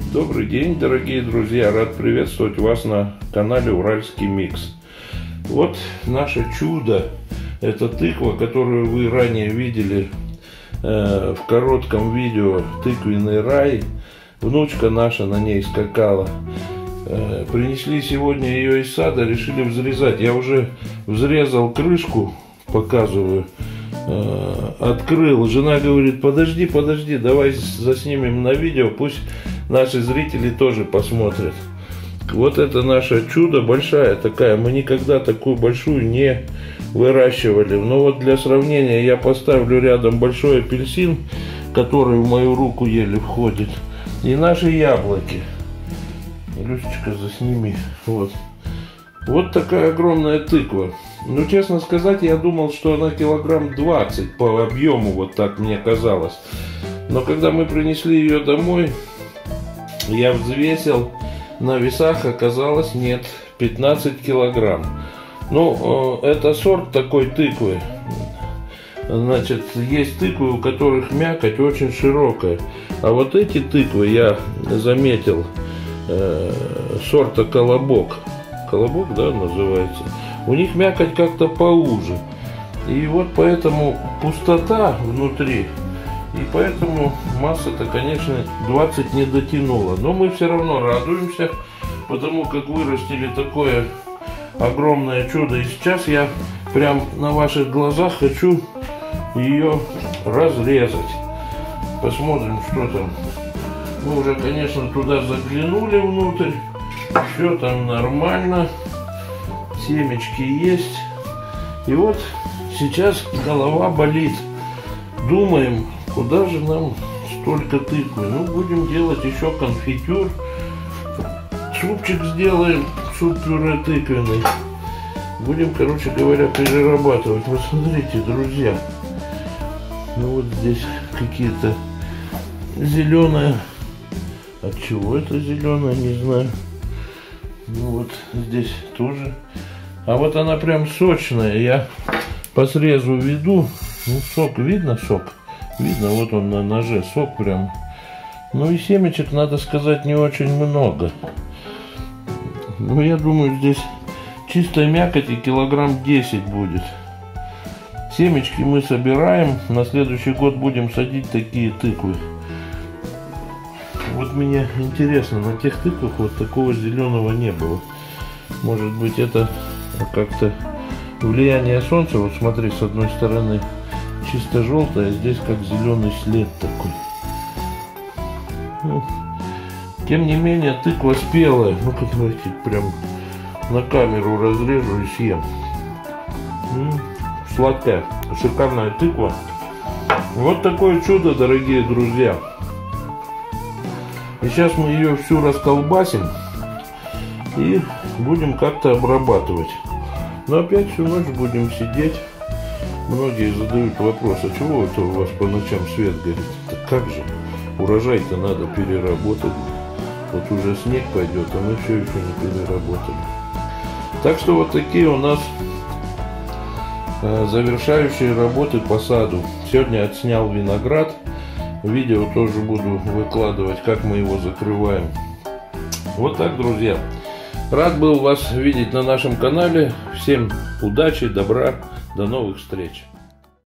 Добрый день, дорогие друзья! Рад приветствовать вас на канале Уральский Микс. Вот наше чудо. Это тыква, которую вы ранее видели в коротком видео «Тыквенный рай». Внучка наша на ней скакала. Принесли сегодня ее из сада, решили взрезать. Я уже взрезал крышку, показываю. Открыл. Жена говорит: подожди, давай заснимем на видео, пусть наши зрители тоже посмотрят. Вот это наше чудо, большая такая. Мы никогда такую большую не выращивали. Но вот для сравнения я поставлю рядом большой апельсин, который в мою руку еле входит, и наши яблоки. Люсечка, засними. Вот такая огромная тыква. Ну, честно сказать, я думал, что она килограмм 20 по объему, вот так мне казалось. Но когда мы принесли ее домой, я взвесил, на весах оказалось нет, 15 килограмм. Ну, это сорт такой тыквы. Значит, есть тыквы, у которых мякоть очень широкая. А вот эти тыквы, я заметил, сорта колобок. Колобок, да, называется. У них мякоть как-то поуже. И вот поэтому пустота внутри. И поэтому масса-то, конечно, 20 не дотянула. Но мы все равно радуемся, потому как вырастили такое огромное чудо. И сейчас я прям на ваших глазах хочу ее разрезать. Посмотрим, что там. Мы уже, конечно, туда заглянули внутрь. Все там нормально. Семечки есть. И вот сейчас голова болит. Думаем, куда же нам столько тыквы. Ну, будем делать еще конфитюр. Супчик сделаем, суп-пюре тыквенный. Будем, короче говоря, перерабатывать. Вот смотрите, друзья. Ну вот здесь какие-то зеленые. От чего это зеленое, не знаю. Ну вот здесь тоже. А вот она прям сочная. Я по срезу веду. Ну, сок, видно сок? Видно, вот он на ноже, сок прям. Ну и семечек, надо сказать, не очень много. Ну, я думаю, здесь чистой мякоти килограмм 10 будет. Семечки мы собираем. На следующий год будем садить такие тыквы. Вот мне интересно, на тех тыквах вот такого зеленого не было. Может быть, это как-то влияние солнца. Вот смотри, с одной стороны чисто желтая, а здесь как зеленый след такой. Ну, тем не менее, тыква спелая. Ну-ка, давайте прям на камеру разрежу и съем. Сладкая, шикарная тыква. Вот такое чудо, дорогие друзья. И сейчас мы ее всю расколбасим и будем как-то обрабатывать. Но опять всю ночь будем сидеть. Многие задают вопрос: а чего это у вас по ночам свет горит? Так как же? Урожай-то надо переработать. Вот уже снег пойдет, а мы все еще не переработали. Так что вот такие у нас завершающие работы по саду. Сегодня отснял виноград. Видео тоже буду выкладывать, как мы его закрываем. Вот так, друзья. Рад был вас видеть на нашем канале. Всем удачи, добра, до новых встреч.